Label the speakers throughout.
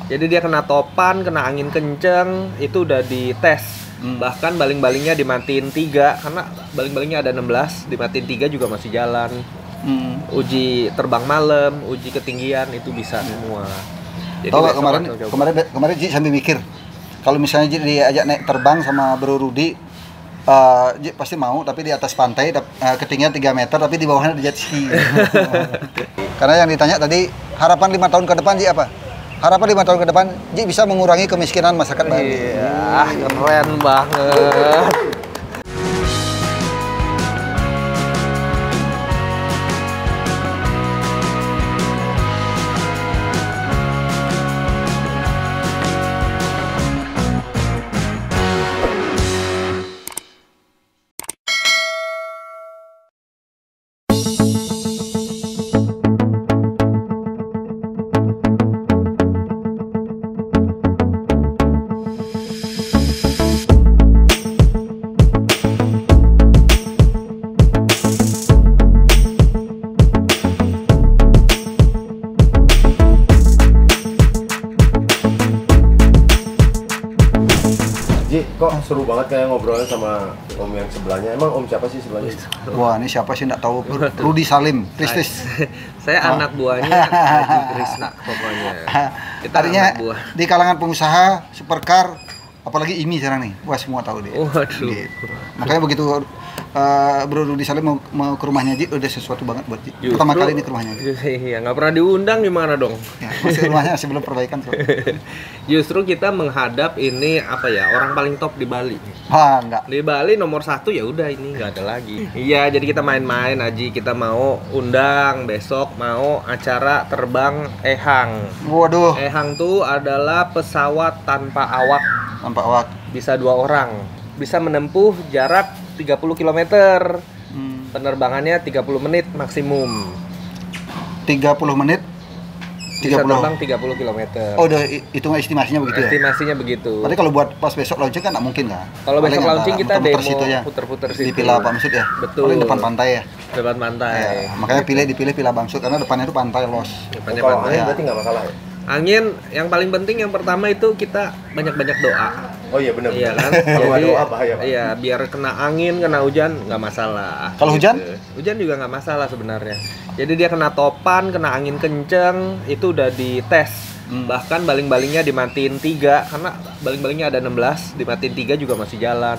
Speaker 1: Jadi dia kena topan, kena angin kenceng, itu udah dites. Bahkan baling-balingnya dimatiin 3 karena baling-balingnya ada 16, dimatiin 3 juga masih jalan. Uji terbang malam, uji ketinggian itu bisa semua. Jadi
Speaker 2: tahu kemarin Ji sambil mikir kalau misalnya Ji diajak naik terbang sama Bro Rudi, Ji pasti mau, tapi di atas pantai ketinggian 3 meter tapi di bawahnya ada jet ski. Karena yang ditanya tadi harapan 5 tahun ke depan Ji apa? Harapan 5 tahun ke depan Ji bisa mengurangi kemiskinan masyarakat Bali.
Speaker 1: Iya, keren banget.
Speaker 3: Ji, kok seru banget kayak ngobrolnya sama om yang sebelahnya. Emang om siapa sih sebelahnya?
Speaker 2: Wah, ini siapa sih nggak tahu? Rudi Salim, Kristis.
Speaker 1: Saya anak buahnya Haji Krisna pokoknya. Kita
Speaker 2: Artinya
Speaker 1: anak buah.
Speaker 2: di kalangan pengusaha, supercar, apalagi IMI sekarang nih. Wah, semua tahu dia.
Speaker 1: Waduh.
Speaker 2: Gitu. Makanya begitu Bro Rudi Salim mau ke rumahnya Ji, udah sesuatu banget buat Ji.
Speaker 1: Justru,
Speaker 2: Pertama kali ini ke rumahnya Ji.
Speaker 1: Iya, nggak pernah diundang gimana dong?
Speaker 2: Ya, masih rumahnya masih belum perbaikan.
Speaker 1: Justru kita menghadap ini apa ya, orang paling top di Bali.
Speaker 2: Wah, enggak.
Speaker 1: Di Bali nomor 1 ya udah, ini nggak ada lagi. Iya, jadi kita main-main Aji, kita mau undang besok mau acara terbang Ehang.
Speaker 2: Waduh,
Speaker 1: Ehang tuh adalah pesawat tanpa awak,
Speaker 2: tanpa awak.
Speaker 1: bisa 2 orang, bisa menempuh jarak 30 km. Penerbangannya 30 menit maksimum.
Speaker 2: 30 menit.
Speaker 1: Bisa
Speaker 2: 30.
Speaker 1: terbang 30 km.
Speaker 2: Oh, udah hitung estimasinya begitu ya?
Speaker 1: Estimasinya begitu.
Speaker 2: Berarti kalau buat pas besok launching kan nggak mungkin kan?
Speaker 1: Kalau besok
Speaker 2: Paling
Speaker 1: launching kita
Speaker 2: muter-muter
Speaker 1: demo
Speaker 2: situ ya.
Speaker 1: puter-puter situ.
Speaker 2: Di Villa Bamsud ya?
Speaker 1: Betul.
Speaker 2: Paling depan pantai ya?
Speaker 1: Depan pantai.
Speaker 2: Ya, makanya dipilih Villa Bamsud karena depannya itu pantai los.
Speaker 1: Depannya
Speaker 3: Kalau
Speaker 1: pantai.
Speaker 3: angin berarti nggak masalah ya?
Speaker 1: Angin yang paling penting yang pertama itu kita banyak-banyak doa.
Speaker 3: Oh iya benar.
Speaker 1: Iya kan?
Speaker 3: Kalau nggak doa bahaya Pak.
Speaker 1: Iya, biar kena angin, kena hujan nggak masalah.
Speaker 2: Kalau hujan?
Speaker 1: Hujan juga nggak masalah sebenarnya. Jadi dia kena topan, kena angin kenceng, itu udah dites. Bahkan baling-balingnya dimatiin 3 karena baling-balingnya ada 16, dimatiin 3 juga masih jalan.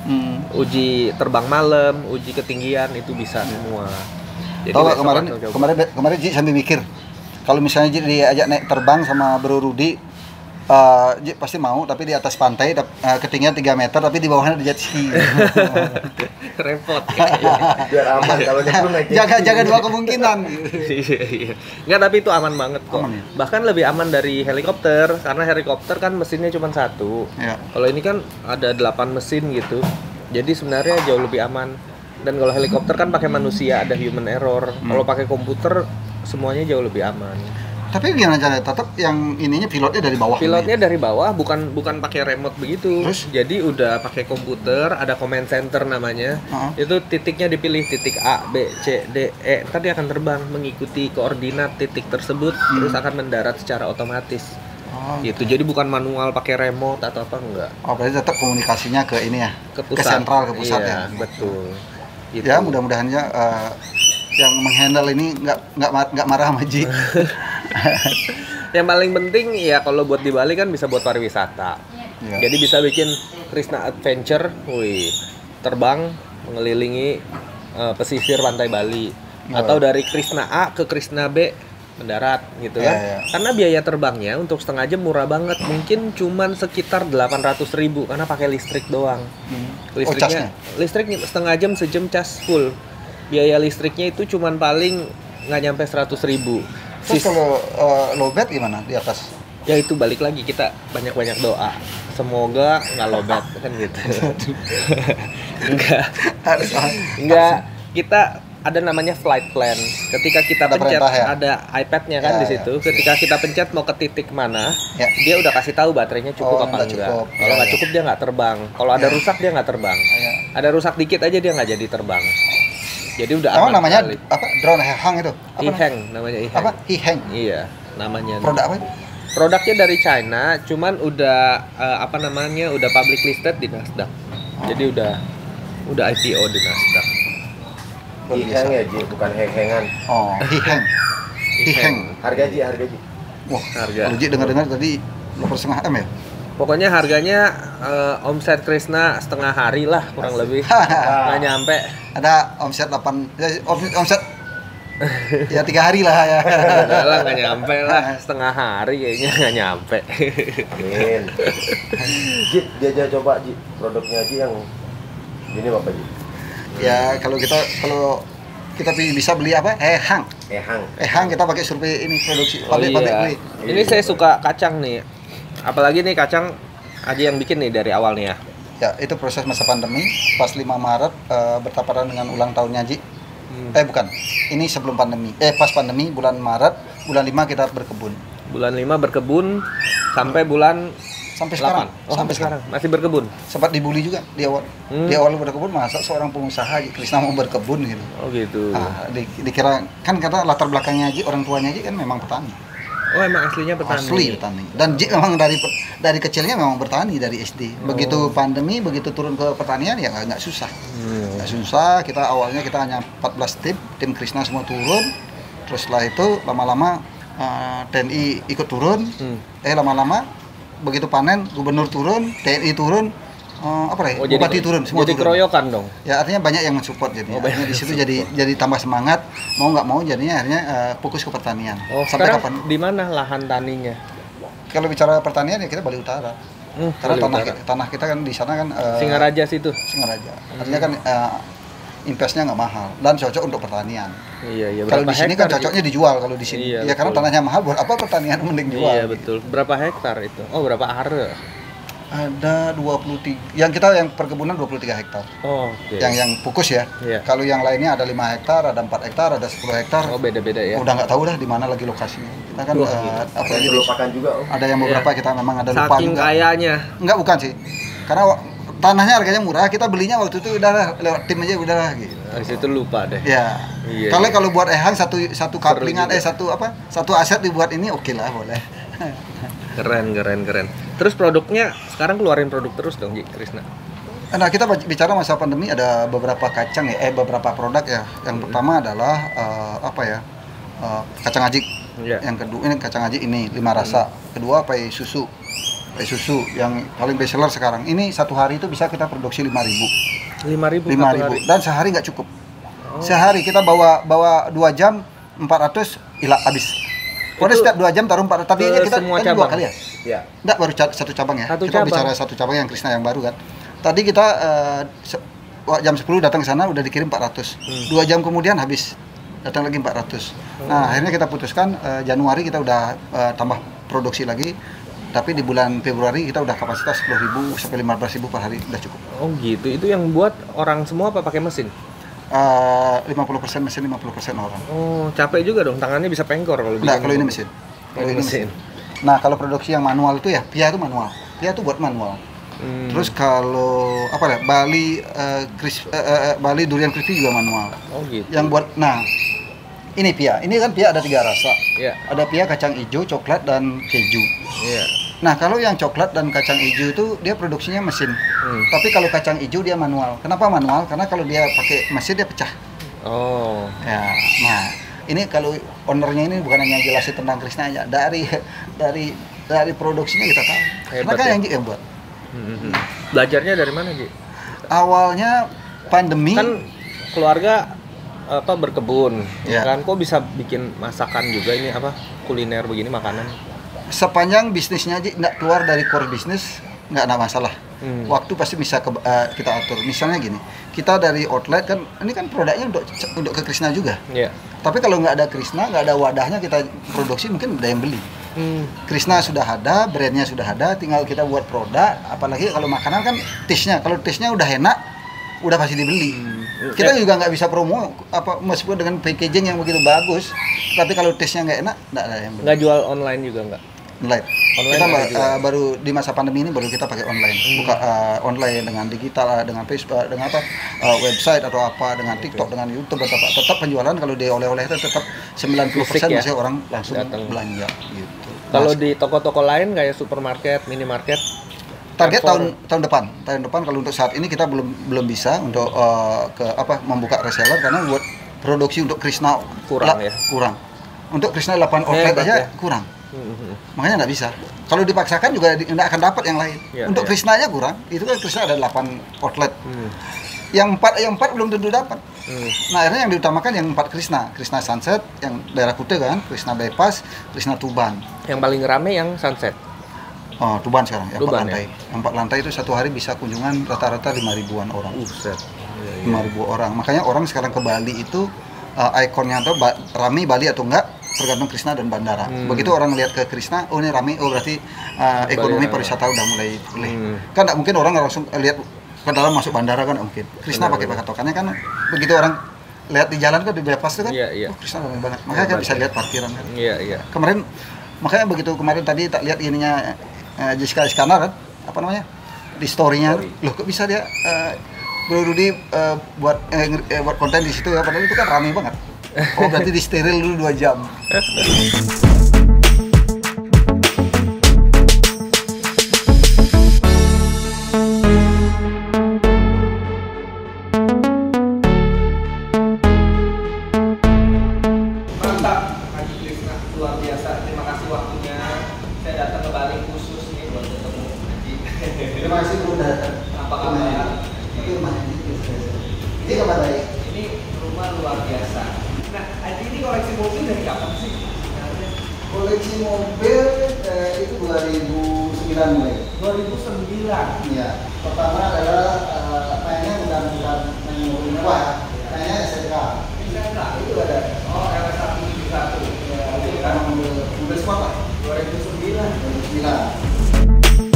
Speaker 1: Uji terbang malam, uji ketinggian itu bisa semua. Jadi
Speaker 2: tahu
Speaker 1: besok
Speaker 2: kemarin
Speaker 1: langsung coba.
Speaker 2: kemarin Ji sambil mikir kalau misalnya Ji diajak naik terbang sama Bro Rudi, Ji pasti mau, tapi di atas pantai ketinggian 3 meter tapi di bawahnya ada jet ski.
Speaker 1: Repot.
Speaker 3: Biar aman kalau nyemplung naik.
Speaker 2: Jaga 2 kemungkinan.
Speaker 1: Iya. Nggak, tapi itu aman banget kok.
Speaker 2: Aman ya?
Speaker 1: Bahkan lebih aman dari helikopter karena helikopter kan mesinnya cuma 1.
Speaker 2: Ya.
Speaker 1: Kalau ini kan ada 8 mesin gitu. Jadi sebenarnya jauh lebih aman. Dan kalau helikopter kan pakai manusia, ada human error. Kalau pakai komputer semuanya jauh lebih aman.
Speaker 2: Tapi gimana caranya? Tetap yang ininya pilotnya dari bawah.
Speaker 1: Pilotnya dari bawah, bukan pakai remote begitu.
Speaker 2: Terus?
Speaker 1: Jadi udah pakai komputer, ada command center namanya. Itu titiknya dipilih, titik A, B, C, D, E. Ntar dia akan terbang mengikuti koordinat titik tersebut, terus akan mendarat secara otomatis. Gitu. Jadi bukan manual pakai remote atau apa, enggak.
Speaker 2: Oh, berarti tetap komunikasinya ke ini ya.
Speaker 1: Ke
Speaker 2: Ke
Speaker 1: pusat.
Speaker 2: sentral, ke pusat
Speaker 1: Iya,
Speaker 2: ya.
Speaker 1: betul. Gitu.
Speaker 2: Ya, mudah-mudahannya yang menghandle ini nggak marah sama Ji.
Speaker 1: Yang paling penting ya kalau buat di Bali kan bisa buat pariwisata.
Speaker 2: Ya.
Speaker 1: Jadi bisa bikin Krishna Adventure, terbang mengelilingi pesisir pantai Bali. Atau dari Krishna A ke Krishna B mendarat gitu kan.
Speaker 2: Ya.
Speaker 1: Karena biaya terbangnya untuk setengah jam murah banget. Mungkin cuman sekitar 800.000 karena pakai listrik doang. Listriknya, listrik setengah jam, sejam cas full. Biaya listriknya itu cuman paling nggak nyampe 100.000.
Speaker 2: Terus kalau lowbat gimana di atas?
Speaker 1: Ya itu balik lagi, kita banyak-banyak doa. Semoga nggak lowbat kan gitu. Enggak. Kita ada namanya flight plan. Ketika kita
Speaker 2: Ada
Speaker 1: pencet
Speaker 2: perintah ya?
Speaker 1: ada iPad-nya kan
Speaker 2: Ya,
Speaker 1: di situ. Ketika kita pencet mau ke titik mana,
Speaker 2: Ya.
Speaker 1: dia udah kasih tahu baterainya cukup apa
Speaker 2: nggak
Speaker 1: enggak.
Speaker 2: cukup.
Speaker 1: Kalau nggak cukup dia nggak terbang. Kalau ada rusak dia nggak terbang.
Speaker 2: Ya.
Speaker 1: Ada rusak dikit aja dia nggak jadi terbang. Jadi udah
Speaker 2: Emang
Speaker 1: aman
Speaker 2: namanya
Speaker 1: sekali.
Speaker 2: drone Hang itu?
Speaker 1: Iheng namanya Iheng.
Speaker 2: Apa? Hiheng.
Speaker 1: Iya, namanya.
Speaker 2: Produk apa itu?
Speaker 1: Produknya dari China, cuman udah udah public listed di Nasdaq. Jadi udah IPO di Nasdaq.
Speaker 3: Hiheng ya Ji, bukan heng-hengan.
Speaker 2: Oh, hiheng.
Speaker 3: Harga Ji.
Speaker 2: Wah,
Speaker 1: Harga.
Speaker 2: kalau Ji dengar-dengar tadi 2,5 M ya?
Speaker 1: Pokoknya harganya omset Krisna setengah hari lah kurang lebih. Nggak nyampe.
Speaker 2: Ada omset 8, omset ya 3 hari lah ya.
Speaker 1: Udah lah nggak nyampe lah, setengah hari kayaknya nggak nyampe.
Speaker 3: Amin. Ji, dia coba Ji, produknya Ji yang gini apa Ji?
Speaker 2: Ya kalau kita bisa beli apa? Ehang kita pakai survei ini produksi pabrik beli.
Speaker 1: Ini saya suka kacang nih. Apalagi nih kacang Aji yang bikin nih dari awal nih ya.
Speaker 2: Ya itu proses masa pandemi pas 5 Maret bertepatan dengan ulang tahunnya Ji. Bukan. Ini sebelum pandemi. Pas pandemi bulan Maret, bulan 5 kita berkebun.
Speaker 1: Bulan 5 berkebun sampai bulan
Speaker 2: sampai sekarang.
Speaker 1: Sampai sekarang masih berkebun.
Speaker 2: Sempat dibully juga di awal. Di awal berkebun masa seorang pengusaha Krisna mau berkebun gitu.
Speaker 1: Oh gitu.
Speaker 2: Dikira kan karena latar belakangnya Ji, orang tuanya Ji kan memang petani.
Speaker 1: Oh emang aslinya petani.
Speaker 2: Asli petani. Dan Ji memang dari kecilnya memang bertani dari SD. Begitu pandemi, begitu turun ke pertanian ya nggak susah. Nggak susah. Awalnya kita hanya 14 tim Krisna semua turun. Terus setelah itu lama-lama TNI ikut turun. Lama-lama begitu panen gubernur turun, TNI turun, bupati turun, semua
Speaker 1: jadi
Speaker 2: turun.
Speaker 1: keroyokan dong.
Speaker 2: Ya artinya banyak yang mensupport jadi. Artinya di situ jadi tambah semangat, mau nggak mau jadinya akhirnya fokus ke pertanian. Sampai kapan?
Speaker 1: Di mana lahan taninya?
Speaker 2: Kalau bicara pertanian ya kita Bali Utara. Karena tanah kita kan di sana kan
Speaker 1: Singaraja situ.
Speaker 2: Singaraja. Artinya kan investnya nggak mahal dan cocok untuk pertanian.
Speaker 1: Iya.
Speaker 2: Kalau di sini kan cocoknya dijual kalau di sini.
Speaker 1: Iya,
Speaker 2: karena tanahnya mahal, buat apa pertanian mending jual.
Speaker 1: Iya betul. Berapa hektar itu? Oh berapa are?
Speaker 2: Ada 23. Yang perkebunan 23 hektar.
Speaker 1: Oh. Okay.
Speaker 2: Yang fokus ya.
Speaker 1: Iya.
Speaker 2: Kalau yang lainnya ada 5 hektar, ada 4 hektar, ada 10 hektar.
Speaker 1: Oh beda-beda ya.
Speaker 2: Udah nggak tahu dah di mana lagi lokasinya. Kita kan
Speaker 3: Apalagi lupakan juga.
Speaker 2: Ada yang beberapa kita memang ada lupa
Speaker 1: saking
Speaker 2: juga.
Speaker 1: kayanya.
Speaker 2: Enggak, bukan sih. Karena tanahnya harganya murah, kita belinya waktu itu udah lewat tim aja udah gitu.
Speaker 1: Di situ lupa deh.
Speaker 2: Ya.
Speaker 1: Iya.
Speaker 2: Kalau buat ehang satu kaplingan satu aset dibuat ini oke lah boleh.
Speaker 1: Keren. Terus produknya sekarang keluarin produk terus dong Ji Krisna.
Speaker 2: Nah, kita bicara masa pandemi ada beberapa kacang ya, beberapa produk ya. Yang pertama adalah kacang ajik.
Speaker 1: Yeah.
Speaker 2: Yang kedua ini kacang ajik ini 5 rasa. Kedua pai susu yang paling best seller sekarang. Ini satu hari itu bisa kita produksi 5.000. 5.000 dan sehari nggak cukup. Sehari kita bawa 2 jam 400 habis. Pokoknya setiap 2 jam taruh 400. Tadi aja kita kan 2 kali ya? Iya. Enggak, baru satu cabang ya. Kita bicara satu cabang yang Krisna yang baru kan. Tadi kita jam 10 datang ke sana udah dikirim 400. 2 jam kemudian habis. Datang lagi 400. Nah, akhirnya kita putuskan Januari kita udah tambah produksi lagi. Tapi di bulan Februari kita udah kapasitas 10.000 sampai 15.000 per hari udah cukup.
Speaker 1: Oh gitu. Itu yang buat orang semua apa pakai mesin?
Speaker 2: 50% mesin, 50% orang.
Speaker 1: Oh, capek juga dong. Tangannya bisa pengkor kalau
Speaker 2: Nah, kalau ini mesin.
Speaker 1: Ini mesin.
Speaker 2: Nah, kalau produksi yang manual itu ya, Pia itu manual. Pia itu buat manual. Terus kalau Bali durian crispy juga manual.
Speaker 1: Oh gitu.
Speaker 2: Yang buat ini Pia. Ini kan Pia ada 3 rasa.
Speaker 1: Iya.
Speaker 2: Ada Pia kacang hijau, coklat dan keju.
Speaker 1: Iya.
Speaker 2: Nah, kalau yang coklat dan kacang hijau itu dia produksinya mesin. Tapi kalau kacang hijau dia manual. Kenapa manual? Karena kalau dia pakai mesin dia pecah.
Speaker 1: Oh.
Speaker 2: Ya. Nah, ini kalau ownernya ini bukan hanya jelasin tentang Krisna aja, dari produksinya kita tahu.
Speaker 1: Hebat,
Speaker 2: Karena
Speaker 1: ya?
Speaker 2: yang buat.
Speaker 1: Belajarnya dari mana, Ji?
Speaker 2: Awalnya pandemi
Speaker 1: Kan keluarga berkebun,
Speaker 2: Ya.
Speaker 1: kan? Kok bisa bikin masakan juga ini kuliner begini makanan?
Speaker 2: sepanjang bisnisnya aja nggak keluar dari core bisnis nggak ada masalah. Waktu pasti bisa kita atur. Misalnya gini, kita dari outlet kan ini kan produknya untuk ke Krisna juga.
Speaker 1: Iya.
Speaker 2: Tapi kalau nggak ada Krisna, nggak ada wadahnya kita produksi mungkin ada yang beli. Krisna sudah ada, brandnya sudah ada, tinggal kita buat produk. Apalagi kalau makanan kan taste-nya. Kalau taste-nya udah enak, udah pasti dibeli. Kita juga nggak bisa promo meskipun dengan packaging yang begitu bagus, tapi kalau taste-nya nggak enak, nggak ada yang beli.
Speaker 1: Nggak jual online juga nggak?
Speaker 2: Online. Kita baru di masa pandemi ini baru kita pakai online. Buka online dengan digital, dengan Facebook, dengan website atau dengan TikTok, dengan YouTube atau tetap penjualan kalau di oleh-oleh itu tetap 90%
Speaker 1: Fisik, ya?
Speaker 2: masih orang langsung
Speaker 1: Datang.
Speaker 2: belanja gitu.
Speaker 1: Kalau di toko-toko lain kayak supermarket, minimarket,
Speaker 2: Target
Speaker 1: Carrefour.
Speaker 2: tahun depan kalau untuk saat ini kita belum bisa untuk membuka reseller karena buat produksi untuk Krishna
Speaker 1: Kurang ya?
Speaker 2: kurang. Untuk Krishna 8 outlet
Speaker 1: Hebat
Speaker 2: aja
Speaker 1: ya.
Speaker 2: kurang.
Speaker 1: Mhm.
Speaker 2: Makanya nggak bisa. Kalau dipaksakan juga nggak akan dapat yang lain.
Speaker 1: Iya,
Speaker 2: Untuk
Speaker 1: iya.
Speaker 2: Krishna-nya kurang. Itu kan Krishna ada 8 outlet.
Speaker 1: Hmm.
Speaker 2: Yang 4 belum tentu dapat. Nah, akhirnya yang diutamakan yang 4 Krishna Sunset yang daerah Kute kan, Krishna Bypass, Krishna Tuban.
Speaker 1: Yang paling rame yang Sunset.
Speaker 2: Oh, Tuban sekarang, yang 4
Speaker 1: Tuban,
Speaker 2: lantai. Yang 4 lantai itu satu hari bisa kunjungan rata-rata 5.000-an orang.
Speaker 1: Set.
Speaker 2: 5.000 orang. Makanya orang sekarang ke Bali itu ikonnya atau rame Bali atau enggak tergantung Krishna dan bandara. Begitu orang lihat ke Krishna, oh ini rame, oh berarti ekonomi
Speaker 1: Bali
Speaker 2: pariwisata udah mulai pulih. Kan nggak mungkin orang langsung lihat ke dalam masuk bandara kan nggak mungkin. Krishna pakai patokannya kan begitu orang lihat di jalan kan di bypass itu kan,
Speaker 1: Iya, iya.
Speaker 2: oh Krishna rame banget. Makanya kan bisa lihat parkiran kan.
Speaker 1: Iya.
Speaker 2: Kemarin makanya begitu kemarin tadi tak lihat ininya Jessica Iskandar kan, apa namanya di story-nya, loh kok bisa dia Bro Rudy buat konten di situ ya, padahal itu kan rame banget. Oh berarti di steril dulu 2 jam.
Speaker 1: Mantap, Haji Krishna, luar biasa. Terima kasih waktunya. Saya datang ke Bali khusus nih buat ketemu Haji.
Speaker 2: Terima kasih Bro datang.
Speaker 1: Apa kabar?
Speaker 2: Itu rumahnya ini kabar baik.
Speaker 1: Ini rumah luar biasa. Nah, Haji ini koleksi mobil dari kapan sih?
Speaker 2: Koleksi mobil itu 2009 mulai.
Speaker 1: 2009.
Speaker 2: Iya. Pertama adalah mainnya bukan mobil mewah, mainnya STK. Itu ada.
Speaker 1: Oh, RS171.
Speaker 2: Ya, itu kan mobil sport lah.
Speaker 1: 2009.
Speaker 2: 2009.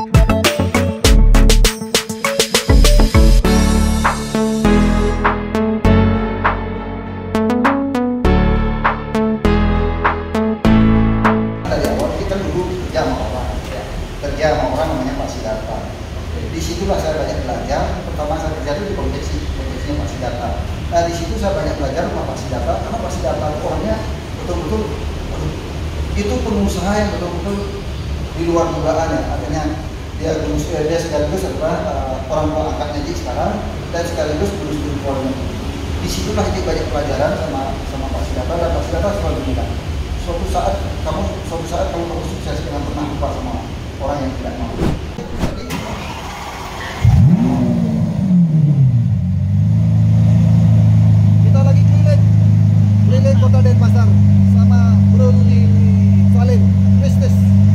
Speaker 2: Dari awal kita dulu kerja sama orang, kerja sama orang namanya Pak Sidarta. Disitulah saya banyak belajar. Pertama saya kerja itu di konveksinya Pak Sidarta. Nah di situ saya banyak belajar sama Pak Sidarta karena Pak Sidarta itu orangnya betul-betul itu pengusaha yang betul-betul di luar dugaan ya. Akhirnya dia sekaligus adalah orang tua angkatnya Ji sekarang dan sekaligus guru Polri. Disitulah Ji banyak pelajaran sama Pak Sidarta dan Pak Sidarta selalu bilang suatu saat kamu sukses dengan pernah lupa sama orang yang tidak mau. Kita lagi keliling kota Denpasar sama Bro Rudy Salim Bisnis.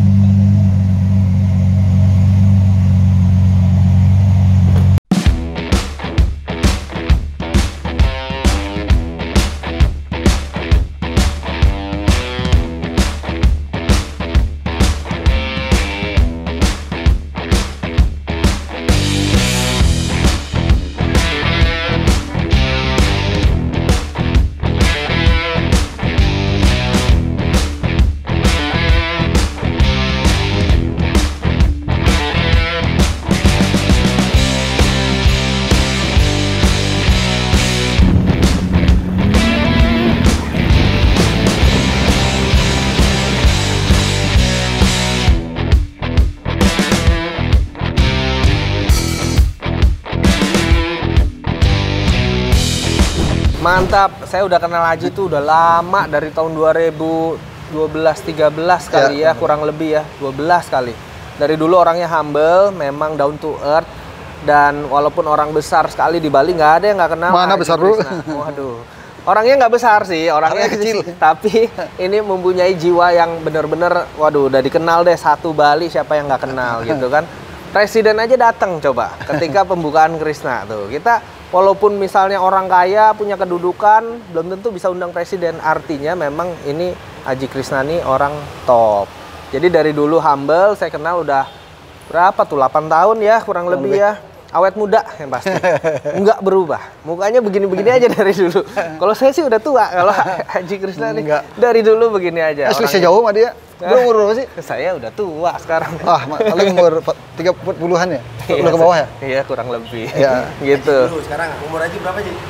Speaker 1: Mantap, saya udah kenal Haji tuh udah lama dari tahun 2012-13 kali ya, kurang lebih ya, 12 kali. Dari dulu orangnya humble, memang down to earth, dan walaupun orang besar sekali di Bali nggak ada yang nggak kenal.
Speaker 2: Mana
Speaker 1: Haji
Speaker 2: besar, Bro?
Speaker 1: Krishna. Waduh, orangnya nggak besar sih, orangnya kecil, tapi ini mempunyai jiwa yang bener-bener, waduh, udah dikenal deh satu Bali, siapa yang nggak kenal gitu kan. Presiden aja datang coba ketika pembukaan Krishna tuh. Kita walaupun misalnya orang kaya punya kedudukan belum tentu bisa undang presiden. Artinya memang ini Haji Krishna nih orang top. Jadi dari dulu humble, saya kenal udah berapa tuh 8 tahun ya kurang lebih ya. Awet muda yang pasti. Enggak berubah. Mukanya begini-begini aja dari dulu. Kalau saya sih udah tua. Kalau Haji Krishna nih dari dulu begini aja.
Speaker 2: Selisih jauh sama dia. Bro umur berapa sih?
Speaker 1: Saya udah tua sekarang.
Speaker 2: Paling umur 30-an ya? Udah ke bawah ya?
Speaker 1: Iya, kurang lebih.
Speaker 2: Iya.
Speaker 1: Gitu.
Speaker 3: Dulu sekarang umur Haji berapa Ji?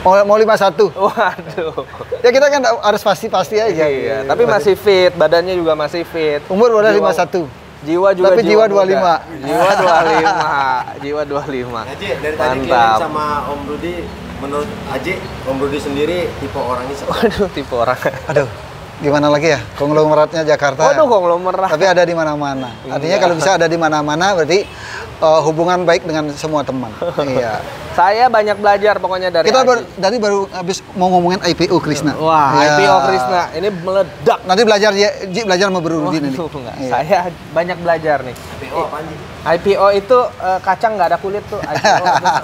Speaker 2: Mau 51.
Speaker 1: Waduh.
Speaker 2: Ya kita kan harus pasti-pasti aja.
Speaker 1: Iya, tapi masih fit, badannya juga masih fit.
Speaker 2: Umur udah
Speaker 1: Jiwa-
Speaker 2: 51.
Speaker 1: Jiwa juga
Speaker 2: Tapi jiwa
Speaker 1: muda.
Speaker 2: 25.
Speaker 1: Jiwa 25. Jiwa 25.
Speaker 3: Aji, dari tadi
Speaker 1: Mantap.
Speaker 3: kalian sama Om Rudi, menurut Aji, Om Rudi sendiri tipe orangnya seperti
Speaker 1: Waduh, tipe orang.
Speaker 2: Aduh, gimana lagi ya? Konglomeratnya Jakarta.
Speaker 1: Waduh, konglomerat.
Speaker 2: Tapi ada di mana-mana. Artinya
Speaker 1: Iya.
Speaker 2: kalau bisa ada di mana-mana berarti hubungan baik dengan semua teman. Iya.
Speaker 1: Saya banyak belajar pokoknya dari
Speaker 2: Kita
Speaker 1: Aji.
Speaker 2: baru habis mau ngomongin IPO Krisna.
Speaker 1: Wah,
Speaker 2: Ya.
Speaker 1: IPO Krisna ini meledak.
Speaker 2: Nanti belajar Ji belajar sama Bro Rudi nanti.
Speaker 1: Waduh, enggak.
Speaker 2: Iya.
Speaker 1: Saya banyak belajar nih.
Speaker 3: IPO apa Ji?
Speaker 1: IPO itu kacang nggak ada kulit tuh. IPO.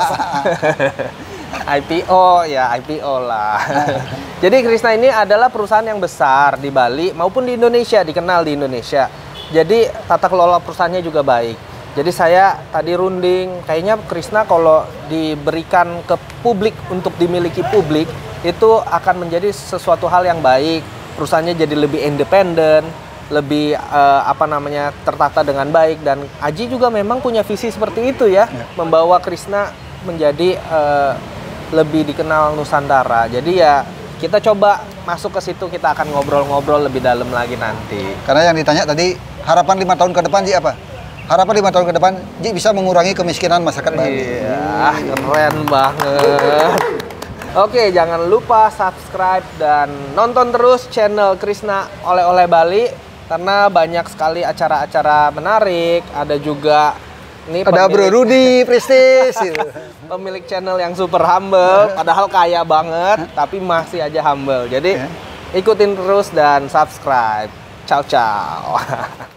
Speaker 1: IPO ya IPO lah. Jadi Krisna ini adalah perusahaan yang besar di Bali maupun di Indonesia, dikenal di Indonesia. Jadi tata kelola perusahaannya juga baik. Jadi saya tadi runding, kayaknya Krisna kalau diberikan ke publik untuk dimiliki publik itu akan menjadi sesuatu hal yang baik. Perusahaannya jadi lebih independen, lebih tertata dengan baik, dan Aji juga memang punya visi seperti itu ya, membawa Krisna menjadi lebih dikenal Nusantara. Jadi ya kita coba masuk ke situ, kita akan ngobrol-ngobrol lebih dalam lagi nanti.
Speaker 2: Karena yang ditanya tadi harapan 5 tahun ke depan Ji apa? Harapan 5 tahun ke depan Ji bisa mengurangi kemiskinan masyarakat Bali.
Speaker 1: Iya, keren banget. Oke, jangan lupa subscribe dan nonton terus channel Krisna Oleh-oleh Bali karena banyak sekali acara-acara menarik. Ada juga nih
Speaker 2: Ada Bro Rudi Prestis.
Speaker 1: pemilik channel yang super humble, padahal kaya banget tapi masih aja humble. Jadi ikutin terus dan subscribe. Ciao ciao.